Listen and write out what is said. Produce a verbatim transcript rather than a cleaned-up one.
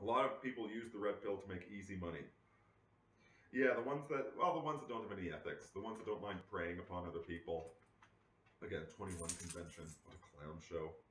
lot of people use the red pill to make easy money. Yeah, the ones that, well, the ones that don't have any ethics, the ones that don't mind preying upon other people. Again, twenty-one convention, what a clown show.